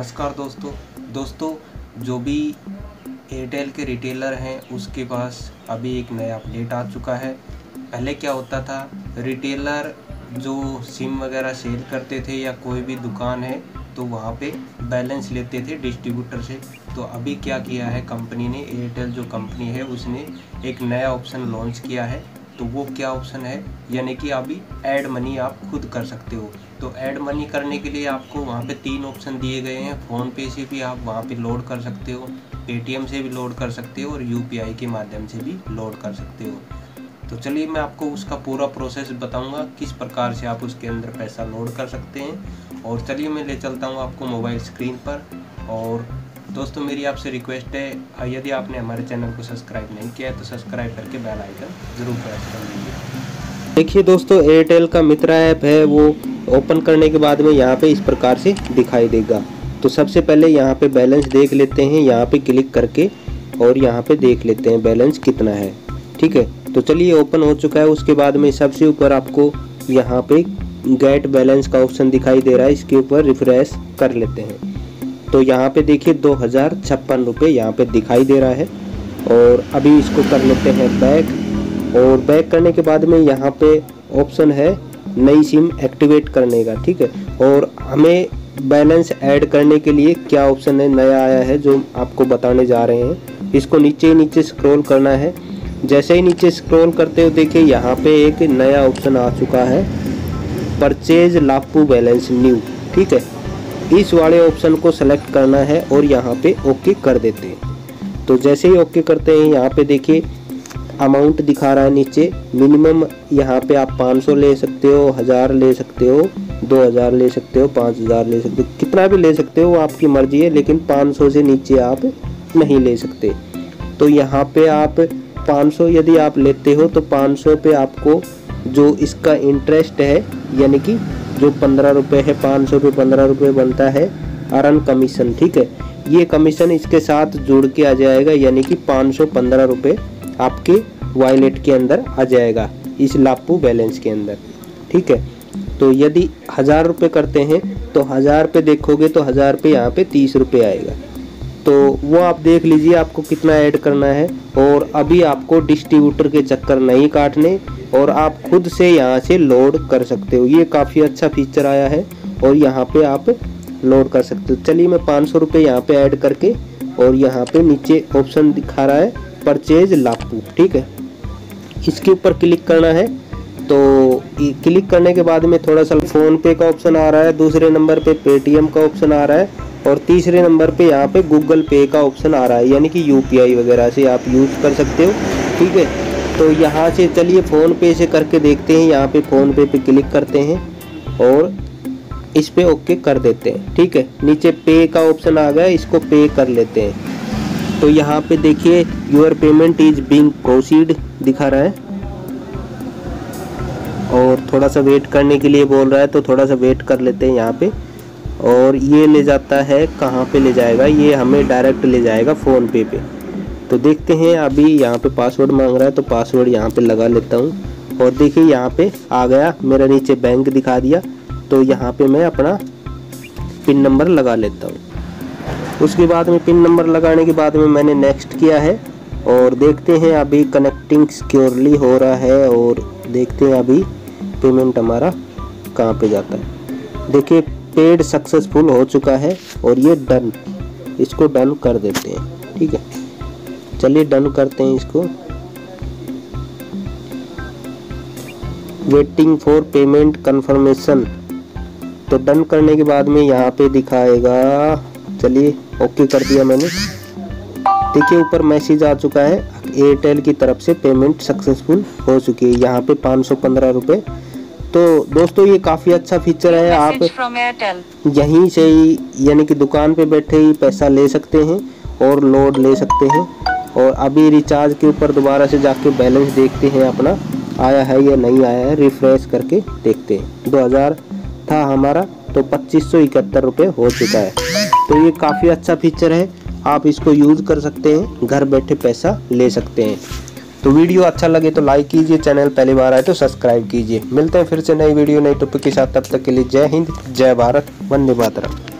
नमस्कार दोस्तों जो भी एयरटेल के रिटेलर हैं उसके पास अभी एक नया अपडेट आ चुका है। पहले क्या होता था, रिटेलर जो सिम वगैरह सेल करते थे या कोई भी दुकान है तो वहाँ पे बैलेंस लेते थे डिस्ट्रीब्यूटर से। तो अभी क्या किया है कंपनी ने, एयरटेल जो कंपनी है उसने एक नया ऑप्शन लॉन्च किया है। तो वो क्या ऑप्शन है, यानी कि अभी ऐड मनी आप खुद कर सकते हो। तो ऐड मनी करने के लिए आपको वहाँ पे 3 ऑप्शन दिए गए हैं। फ़ोनपे से भी आप वहाँ पे लोड कर सकते हो, पेटीएम से भी लोड कर सकते हो और यूपीआई के माध्यम से भी लोड कर सकते हो। तो चलिए मैं आपको उसका पूरा प्रोसेस बताऊंगा, किस प्रकार से आप उसके अंदर पैसा लोड कर सकते हैं। और चलिए मैं ले चलता हूं आपको मोबाइल स्क्रीन पर। और दोस्तों मेरी आपसे रिक्वेस्ट है, यदि आपने हमारे चैनल को सब्सक्राइब नहीं किया है तो सब्सक्राइब करके बेल आइकन ज़रूर प्रेस कर लीजिए। देखिए दोस्तों, एयरटेल का मित्रा ऐप है, वो ओपन करने के बाद में यहाँ पे इस प्रकार से दिखाई देगा। तो सबसे पहले यहाँ पे बैलेंस देख लेते हैं, यहाँ पे क्लिक करके और यहाँ पे देख लेते हैं बैलेंस कितना है। ठीक है, तो चलिए ओपन हो चुका है। उसके बाद में सबसे ऊपर आपको यहाँ पे गेट बैलेंस का ऑप्शन दिखाई दे रहा है, इसके ऊपर रिफ्रेश कर लेते हैं। तो यहाँ पे देखिए 2056 रुपये यहाँ पे दिखाई दे रहा है। और अभी इसको कर लेते हैं बैक। और बैक करने के बाद में यहाँ पे ऑप्शन है नई सिम एक्टिवेट करने का। ठीक है, और हमें बैलेंस ऐड करने के लिए क्या ऑप्शन है नया आया है जो आपको बताने जा रहे हैं। इसको नीचे स्क्रॉल करना है। जैसे ही नीचे स्क्रॉल करते हो देखिए यहाँ पे एक नया ऑप्शन आ चुका है, परचेज लापू बैलेंस न्यू। ठीक है, इस वाले ऑप्शन को सेलेक्ट करना है और यहाँ पे ओके कर देते हैं। तो जैसे ही ओके करते हैं यहाँ पे देखिए अमाउंट दिखा रहा है नीचे। मिनिमम यहाँ पे आप 500 ले सकते हो, 1000 ले सकते हो, 2000 ले सकते हो, 5000 ले सकते हो, कितना भी ले सकते हो वो आपकी मर्जी है, लेकिन 500 से नीचे आप नहीं ले सकते। तो यहाँ पे आप 500 यदि आप लेते हो तो 500 पे आपको जो इसका इंटरेस्ट है, यानी कि जो 15 रुपये है, 500 पे 15 रुपये बनता है अर्न कमीशन। ठीक है, ये कमीशन इसके साथ जुड़ के आ जाएगा, यानी कि 515 रुपये आपके वॉलेट के अंदर आ जाएगा इस लापू बैलेंस के अंदर। ठीक है, तो यदि 1000 रुपये करते हैं तो 1000 पे देखोगे तो 1000 पे यहाँ पे 30 रुपये आएगा। तो वो आप देख लीजिए आपको कितना ऐड करना है। और अभी आपको डिस्ट्रीब्यूटर के चक्कर नहीं काटने और आप खुद से यहाँ से लोड कर सकते हो। ये काफ़ी अच्छा फीचर आया है और यहाँ पे आप लोड कर सकते हो। चलिए मैं 500 रुपये यहाँ पे ऐड करके, और यहाँ पे नीचे ऑप्शन दिखा रहा है परचेज लापू। ठीक है, इसके ऊपर क्लिक करना है। तो क्लिक करने के बाद में थोड़ा सा फ़ोन पे का ऑप्शन आ रहा है, दूसरे नंबर पे पेटीएम का ऑप्शन आ रहा है और तीसरे नंबर पे यहाँ पे गूगल पे का ऑप्शन आ रहा है, यानी कि यूपीआई वगैरह से आप यूज़ कर सकते हो। ठीक है, तो यहाँ से चलिए फ़ोन पे से करके देखते हैं। यहाँ पे फ़ोन पे क्लिक करते हैं और इस पे ओके कर देते हैं। ठीक है, नीचे पे का ऑप्शन आ गया, इसको पे कर लेते हैं। तो यहाँ पे देखिए your payment is being proceed दिखा रहा है और थोड़ा सा वेट करने के लिए बोल रहा है, तो थोड़ा सा वेट कर लेते हैं यहाँ पे। और ये ले जाता है, कहाँ पे ले जाएगा, ये हमें डायरेक्ट ले जाएगा फ़ोन पे पे। तो देखते हैं, अभी यहाँ पे पासवर्ड मांग रहा है तो पासवर्ड यहाँ पे लगा लेता हूँ। और देखिए यहाँ पे आ गया, मेरा नीचे बैंक दिखा दिया। तो यहाँ पे मैं अपना पिन नंबर लगा लेता हूँ। उसके बाद में पिन नंबर लगाने के बाद में मैंने नेक्स्ट किया है और देखते हैं अभी कनेक्टिंग सिक्योरली हो रहा है। और देखते हैं अभी पेमेंट हमारा कहाँ पे जाता है। देखिए पेड सक्सेसफुल हो चुका है और ये डन, इसको डन कर देते हैं। ठीक है, चलिए डन करते हैं इसको। Waiting for payment confirmation. तो डन करने के बाद में यहाँ पे दिखाएगा, चलिए ओके कर दिया मैंने। देखिए ऊपर मैसेज आ चुका है, एयरटेल की तरफ से पेमेंट सक्सेसफुल हो चुकी है। यहाँ पे 515 रुपये। तो दोस्तों ये काफ़ी अच्छा फीचर है, आप यहीं से ही यानी कि दुकान पे बैठे ही पैसा ले सकते हैं और लोड ले सकते हैं। और अभी रिचार्ज के ऊपर दोबारा से जाके बैलेंस देखते हैं अपना आया है या नहीं आया है, रिफ्रेश करके देखते हैं। 2000 था हमारा तो 2571 रुपये हो चुका है। तो ये काफ़ी अच्छा फीचर है, आप इसको यूज़ कर सकते हैं, घर बैठे पैसा ले सकते हैं। तो वीडियो अच्छा लगे तो लाइक कीजिए, चैनल पहली बार आए तो सब्सक्राइब कीजिए। मिलते हैं फिर से नई वीडियो नई टॉपिक के साथ, तब तक के लिए जय हिंद, जय भारत, वंदे मातरम।